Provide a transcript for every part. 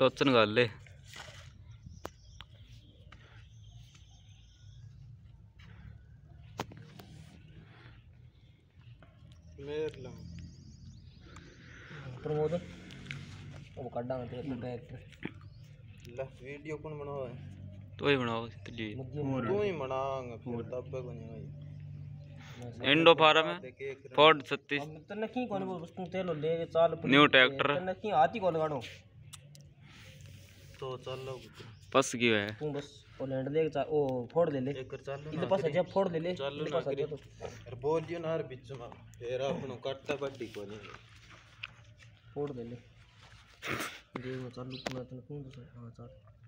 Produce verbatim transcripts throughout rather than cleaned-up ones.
टोचन गाल ले मेर लम प्रमोद वो काटा मत डायरेक्टर ला वीडियो कौन बनावा है तो ही बनाओ इसलिए तू ही बनाएगा फिर तब पे कोनी भाई इंडो फार्म है फोर्ड छत्तीस तने की कोन बस तू तेल ले चाल न्यू ट्रैक्टर तने की हाथी कोन गाड़ो तो चलो पस की है तू बस ओ लैंड ले ओ फोड़ ले ले एक चलो इधर पास जब फोड़ ले ले चलो इधर पास ना तो यार बोल दियो ना बीच में फिर अपनो कट्टा बड्डी कोनी फोड़ ले ले देखो चालू पूरा तने कौन तो हां चल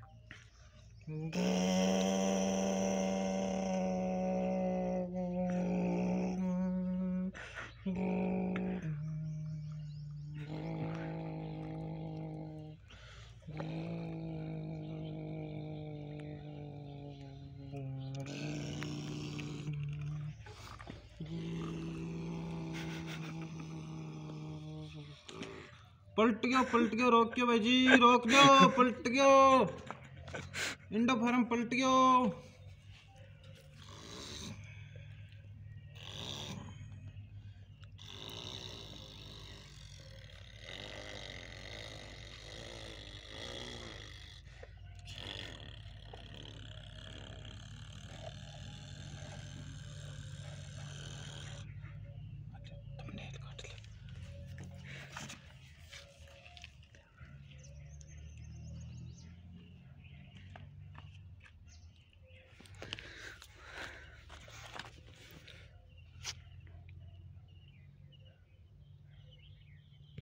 पलट गया पलट गया रोक के भाई जी रोक दो पलट गया इंडो फार्म पलट गया।